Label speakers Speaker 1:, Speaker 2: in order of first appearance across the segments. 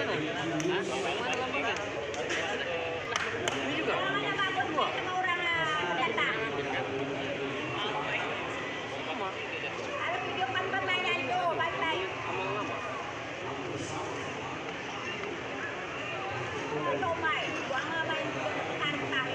Speaker 1: Mana lambangnya? Ini juga. Dua. Sama.
Speaker 2: Kalau video kan permainan itu, balik.
Speaker 1: Sama lama.
Speaker 2: Lomai, buang main tantang.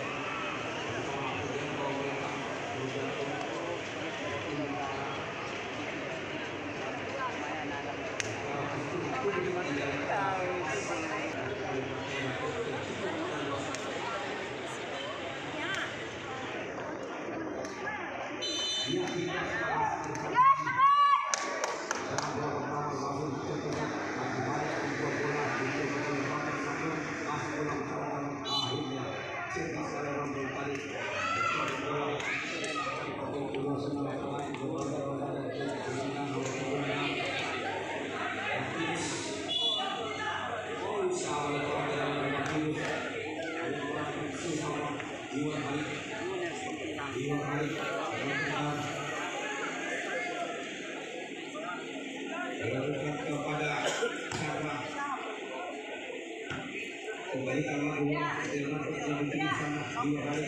Speaker 3: Kembali sama rumah dengan perjalanan sama dua kali.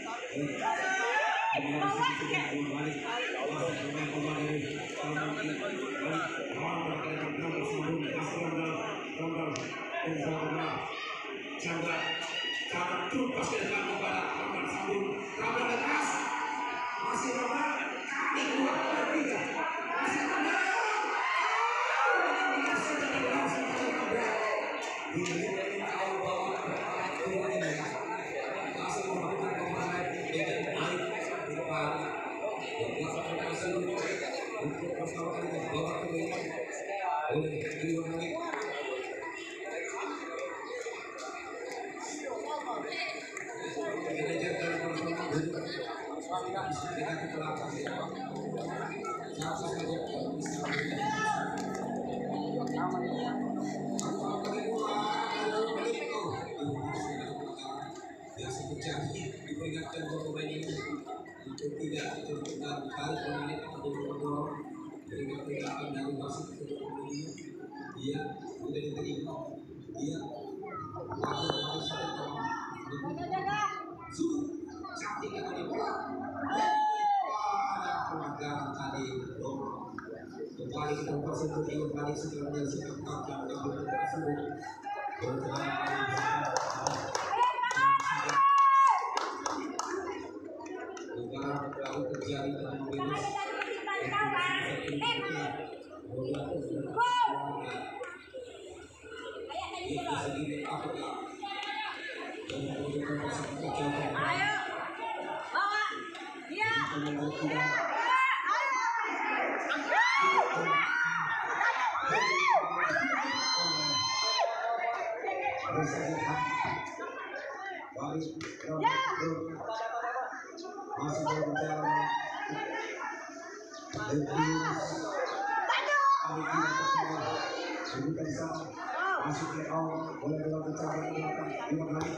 Speaker 3: Biasa terjadi diperingatkan bahwa pemain ini untuk tidak terlalu kali pemain atau berdoa peringatan dari wasit kepada pemain dia sudah diterima dia harus saat ini tadi ada pelanggaran tadi kembali ke tempat seperti kembali sebenarnya sikap kakak yang tersebut lalu terjadi dalam virus
Speaker 2: Ayo, bawa dia.
Speaker 3: masih berbicara masih ke awal boleh berbicara dua kali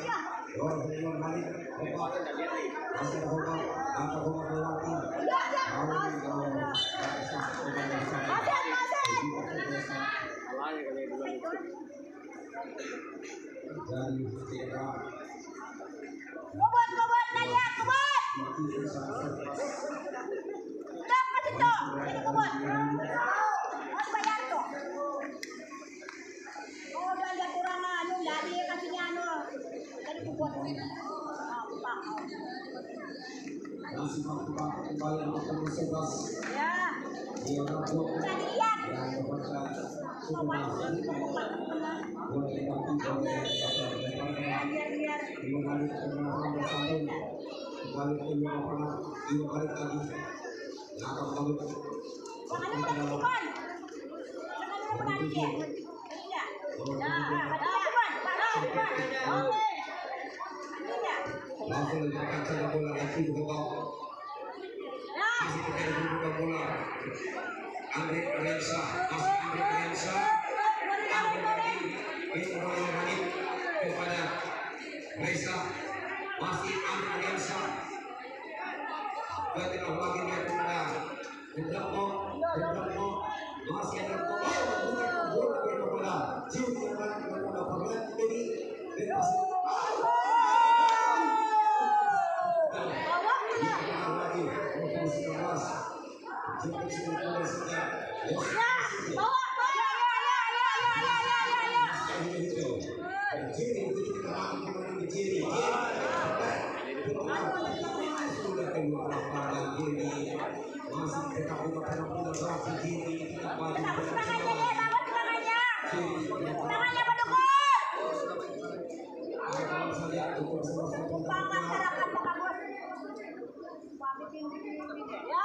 Speaker 3: masih
Speaker 2: Kebot Nadia, kebot. Stop masih tuh, ini kebot. Mas bayar tuh. Oh udah ada kurang anu, jadi kasihnya anu. Jadi kebot.
Speaker 3: masih kembali untuk sebelas
Speaker 2: Ya. Udah dilihat.
Speaker 3: langsung letakkan saja bola kaki ke bawah. Masih terjadi buka bola. Andre Ariansa, masih Andre Ariansa. Kepada Reza, masih Andre Ariansa. Ketika lagi dia kepada Hendrakmo, masih ada bola kepada Jiu
Speaker 2: Bawa, bawa. Tangannya berdukun. Masyarakat bagus. Ya.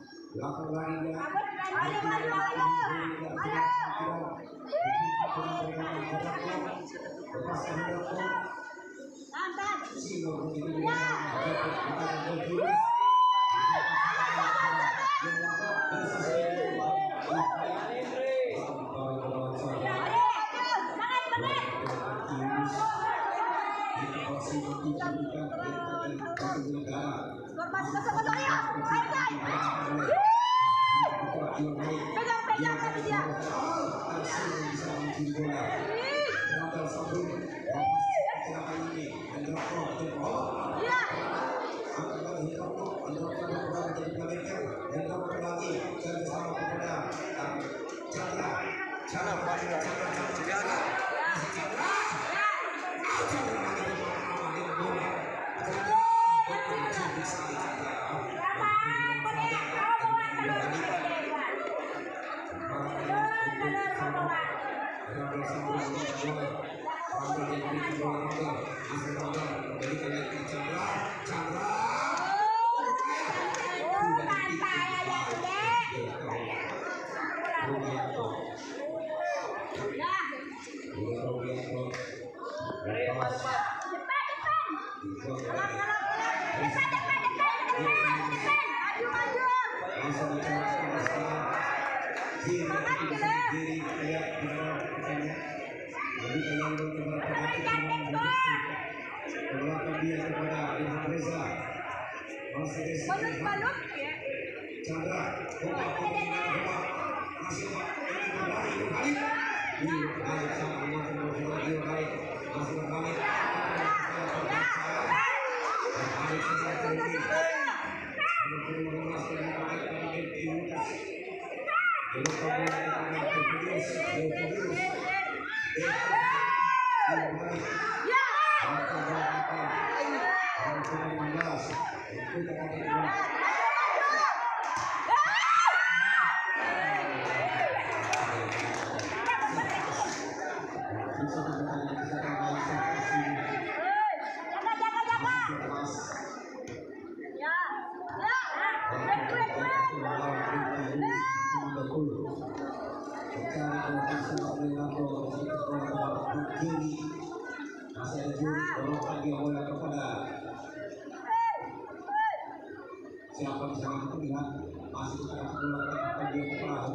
Speaker 3: Siapa bisa melihat masih melakukan dia kepala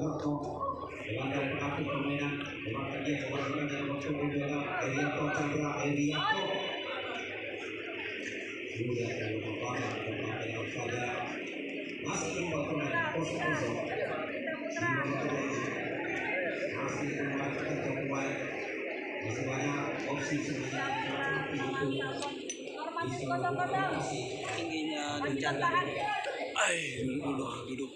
Speaker 3: dengan pengatur permainan memakai dia kewajiban dan waktu berbeda Eriato Chandra Eriato sudah dari kepala memakai saja masih membuat permainan kosong masih memakai terbaik masih banyak opsi sebenarnya
Speaker 1: tingginya hujan duduk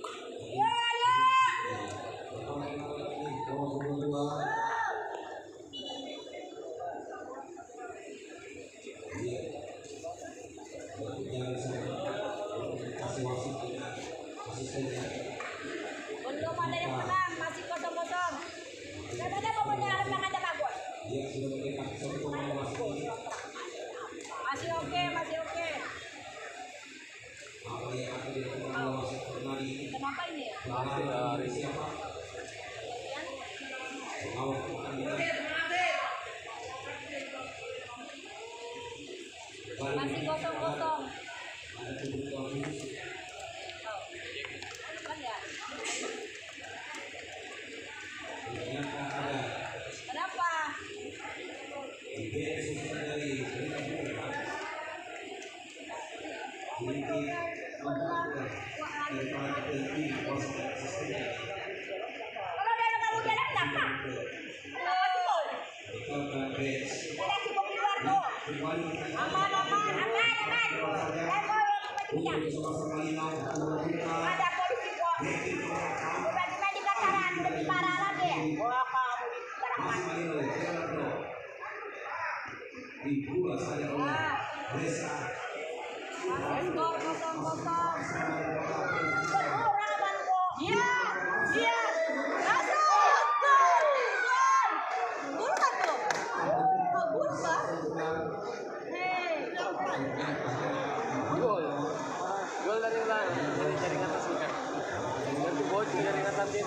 Speaker 2: belum ada yang menang, masih kosong-kosong. Katanya pokoknya harus yang ada bagus. Masih oke. Kenapa ini? Masih kosong-kosong. Kan ya? Kenapa? Kalau dia nggak mau jalan kenapa? Ada cukup di luar tuh. Aman. Ada polisi kok. Bukan cuma di Kataran, lebih parah lagi.
Speaker 3: masih Malino, Leonardo. Dibuat saja oleh Desa.
Speaker 2: Skor 0-0. Iya, iya. Masuk. Gol. Gol kan tuh? Gol Pak.
Speaker 4: Gol dari mana? Dari jaringan atas bukan? Dari bocor jaringan atas.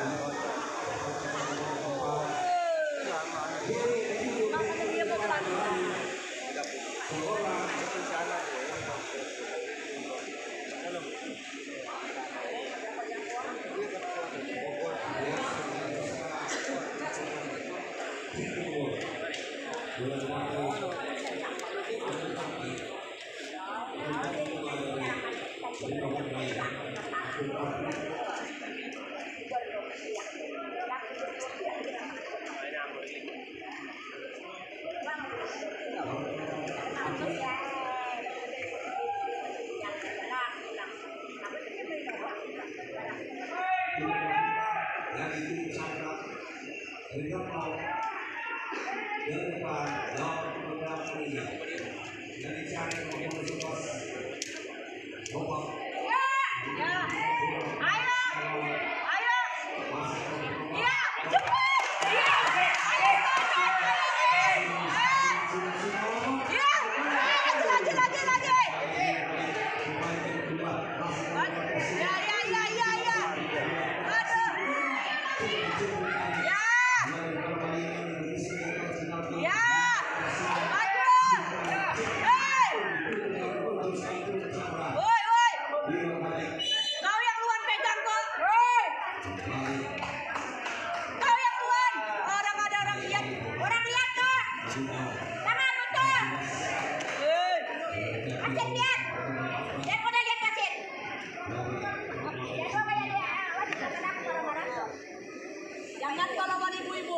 Speaker 2: Jangan balapan ibu-ibu.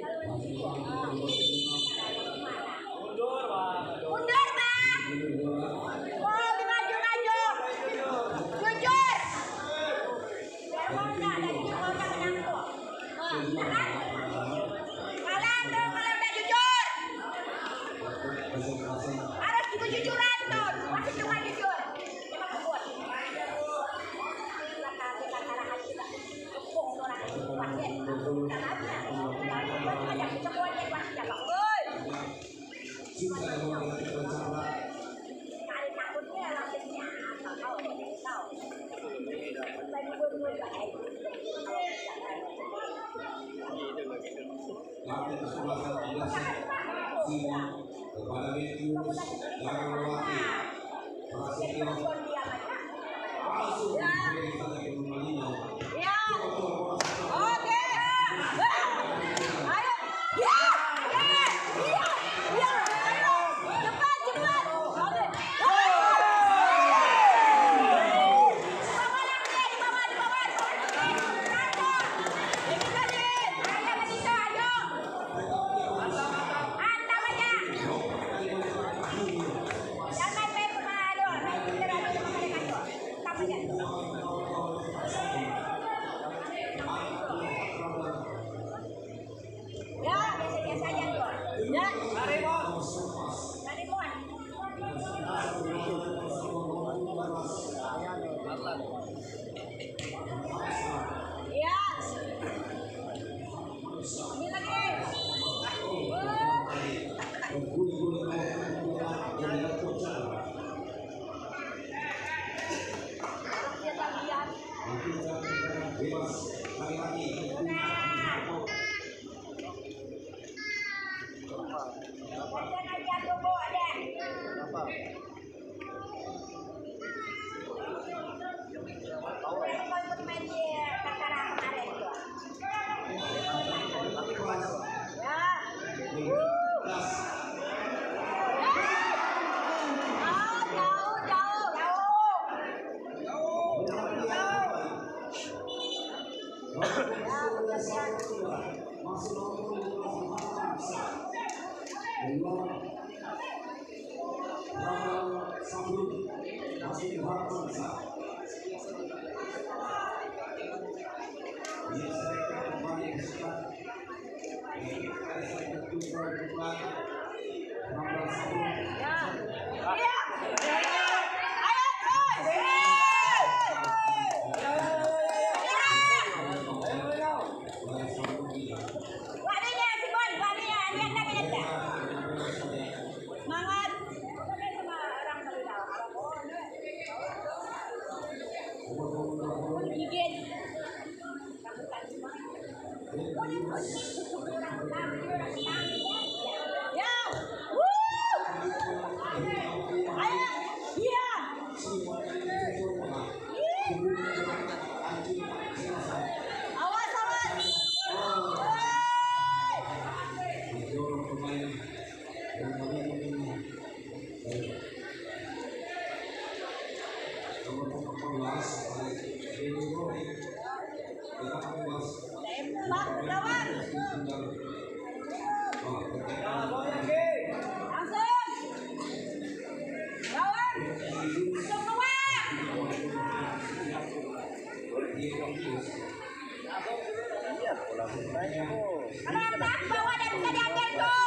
Speaker 2: Mundur, Bang. Oh, maju. Jujur. Biar enggak ada orang menang tuh. Kalah udah jujur. Harus kejujuran tuh. Masih cuma jujur. Emang kuat.
Speaker 3: Kepada Metius jangan melewati Prasetyo langsung diberikan ke Malino.
Speaker 2: Ya. Oke. Ayo. Ya. Ayo. Cepat. Oke.
Speaker 3: Biasanya kembali ke sekolah.
Speaker 2: Bawa dan bisa diambil tuh.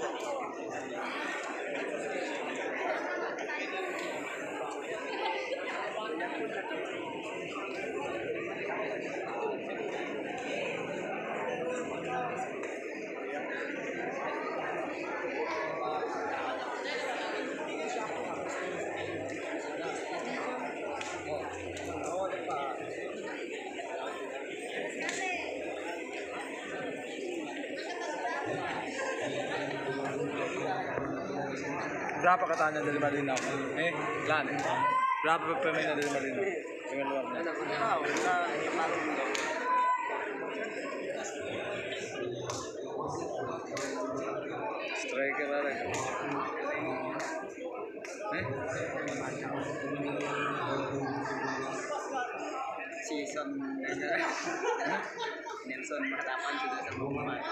Speaker 5: Berapa katanya dari Malinaw? Lan. Berapa pemainnya dari Malinaw? Dengan luarnya. Striker ada.
Speaker 1: Season Nelson berhadapan sudah sama pemain.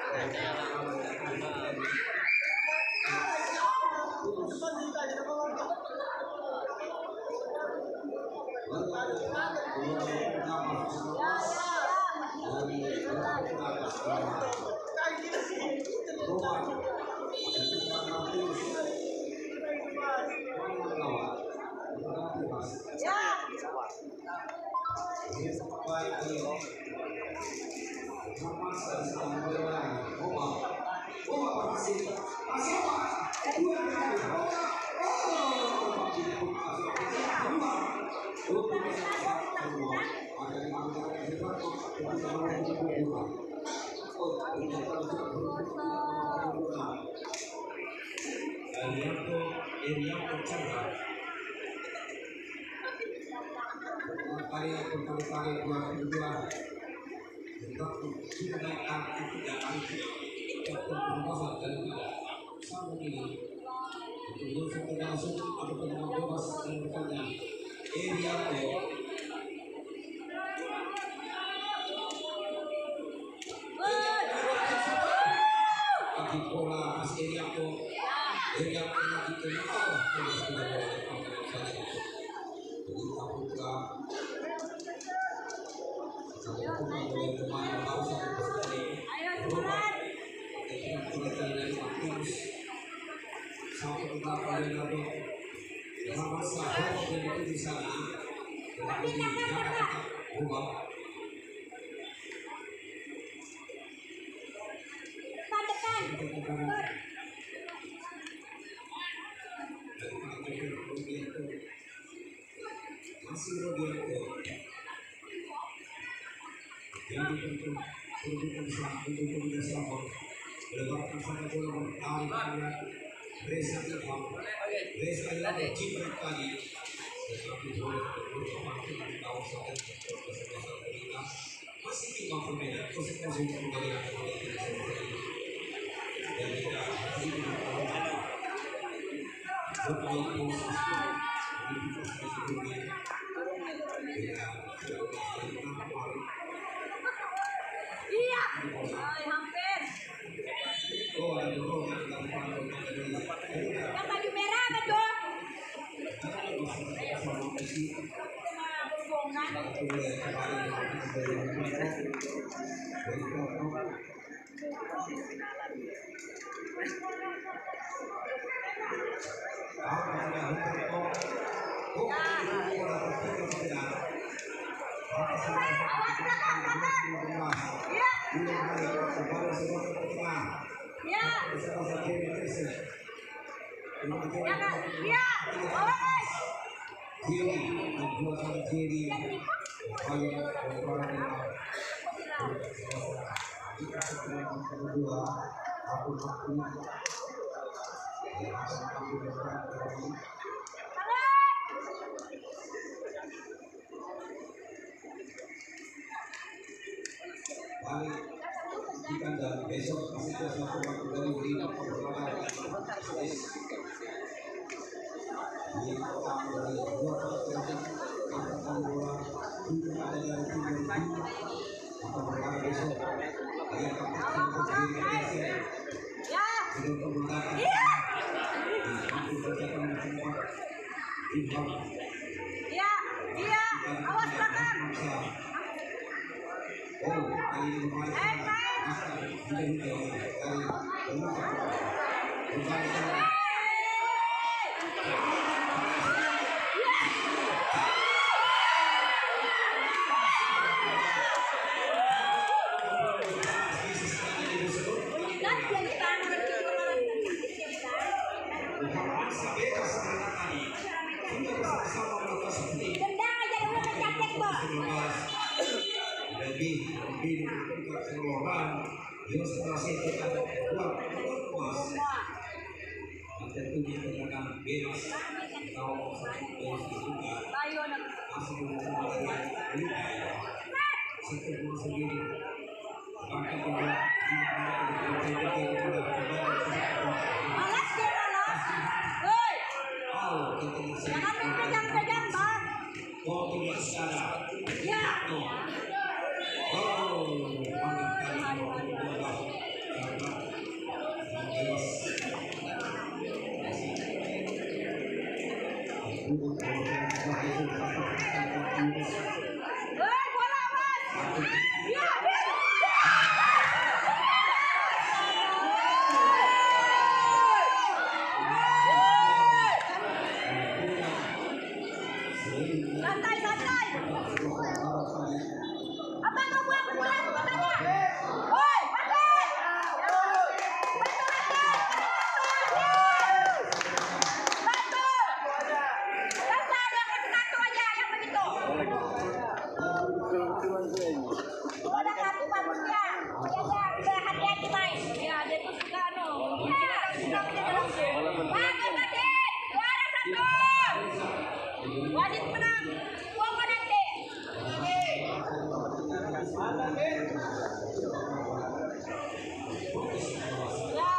Speaker 2: Iya. Ay, hampir. Yang baju merah betul.
Speaker 3: Besok kita satu waktu dari berita
Speaker 2: Iya, awas belakang. Main. Tendang aja dulu mencatek kok.
Speaker 3: Lebih tingkat keseluruhan ilustrasi kita kuat emas tentu dikatakan bebas atau bebas juga masih menjadi setelah sendiri bahkan juga
Speaker 2: Malas dia malas. Woi, jangan pegang-pegang bang.
Speaker 3: oh tidak secara
Speaker 2: Ya. Woi, bola mas. Ya, santai santai. Abang mau buat pulang katanya. Woi, santai. Bantu. Rasa ada satu aja yang begitu. Ada satu bagusnya. Ya, hati-hati main. Ya, dia tuh suka no. Ya, suka menjaga langsung. Bagus tadi. Juara satu. Wasit menang. Gua nanti. Ya.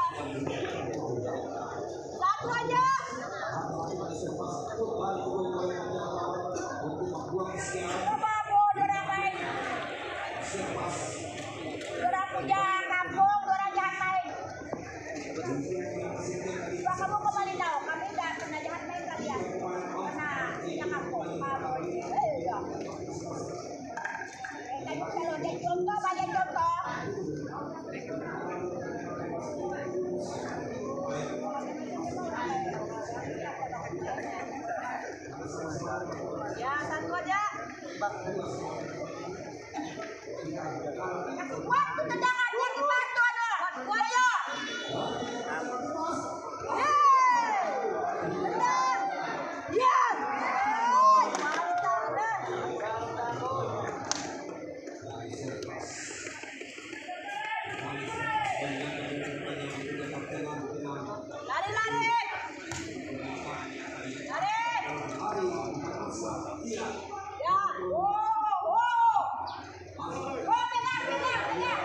Speaker 2: Satu aja. Coba bodoh rapain. Dorang punya kampung, dorang jahat main. Coba kamu kembali tahu, kami udah pernah jahat main kalian. Karena punya kampung, kamu iya. Tadi kalau ada contoh, banyak contoh. Ya, satu aja. Waktu tendangannya dibantu ada. Ayo. Ya. Lari. Ya. Oh, benar.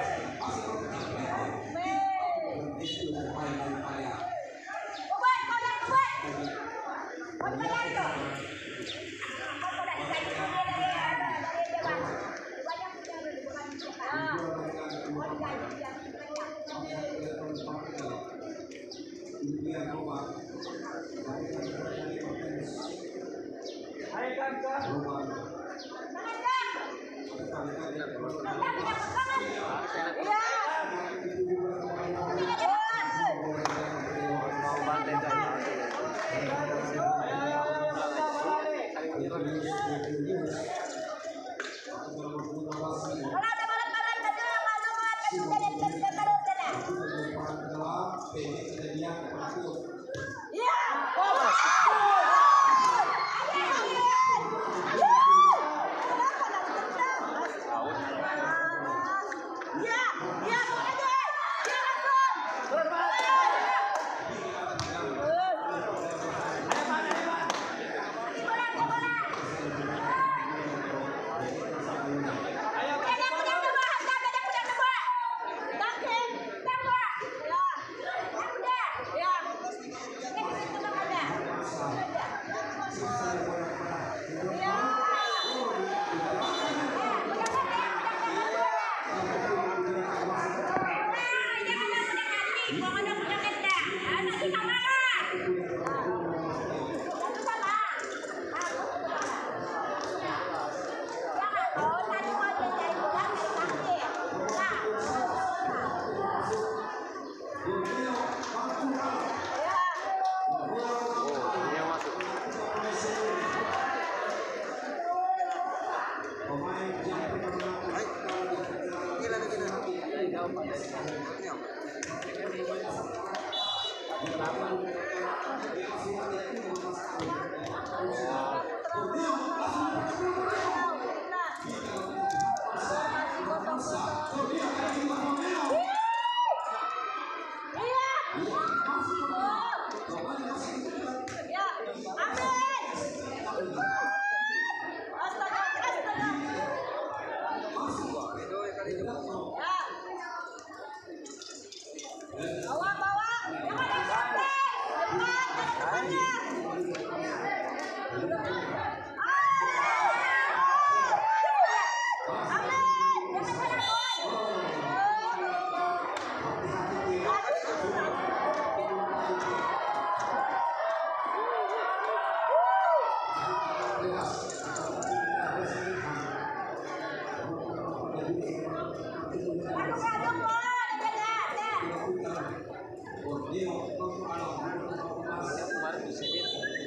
Speaker 4: Kemarin di sini.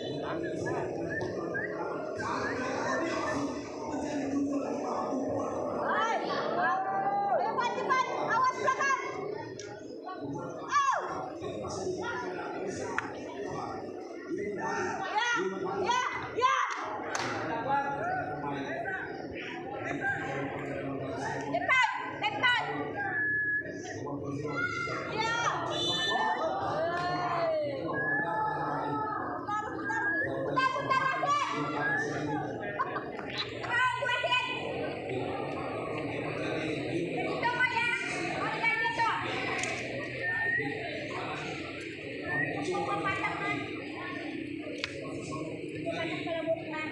Speaker 2: Cepat, awas belakang. Ya. Depan. Ya. Putar, Wasit. Wasit. Dito mo yan. Organ dito. Pumatak na. Pumatak sa labot na.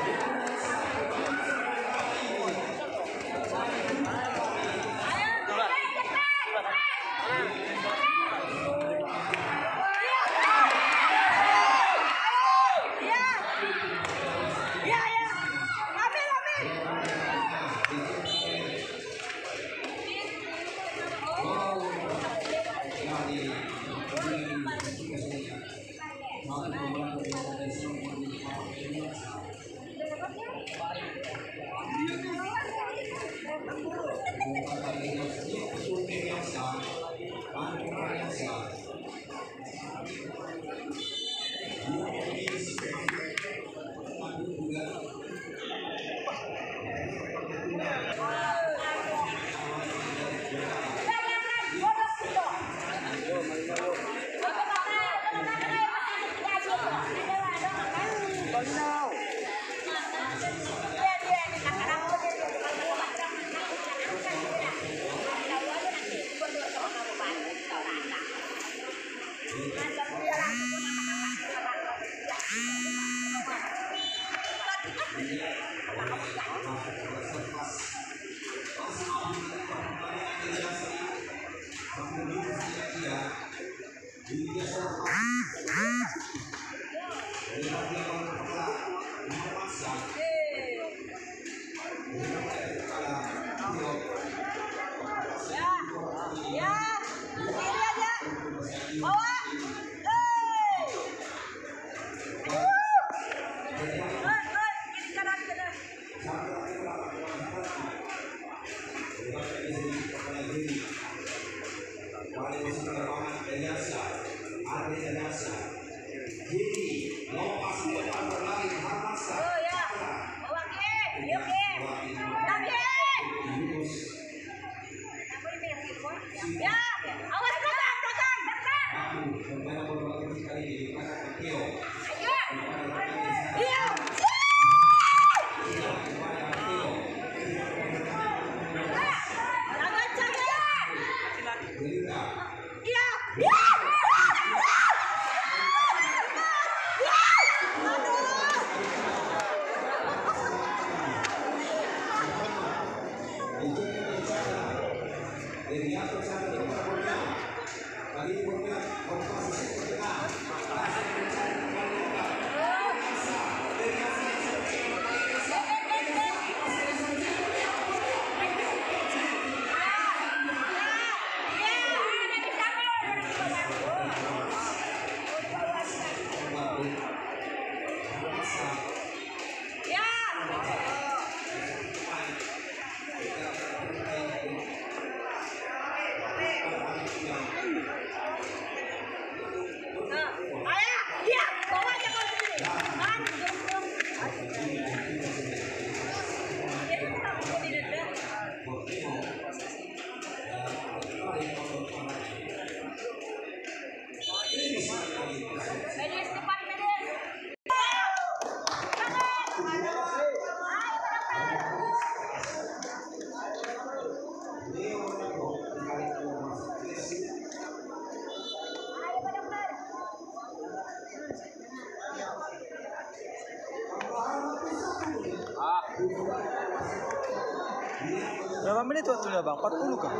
Speaker 5: Berapa menit waktunya bang? 40 kah?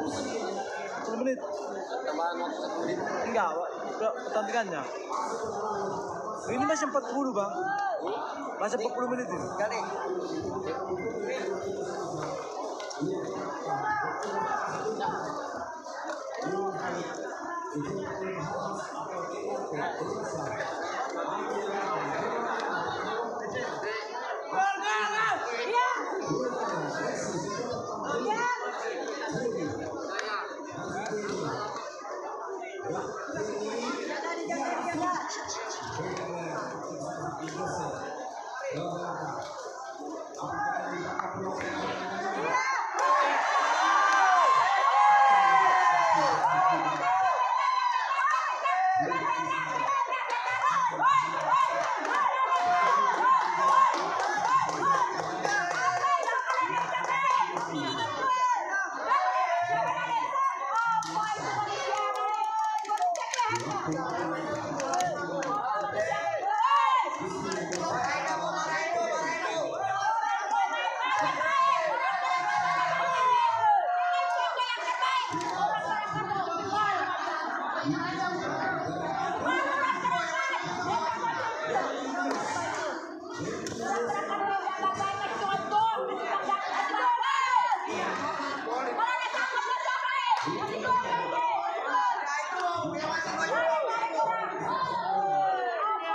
Speaker 5: 40 menit?
Speaker 4: Tambahan waktu 1 menit.
Speaker 5: Enggak, pertandingannya. Ini masih 40 bang. Masih 40 menit ini.
Speaker 4: Kali.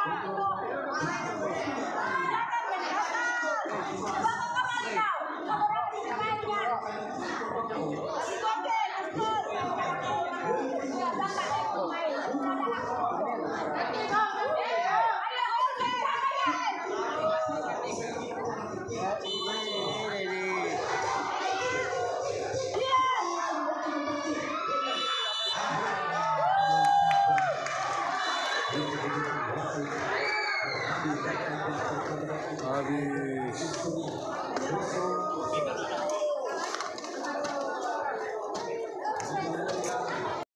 Speaker 5: Abi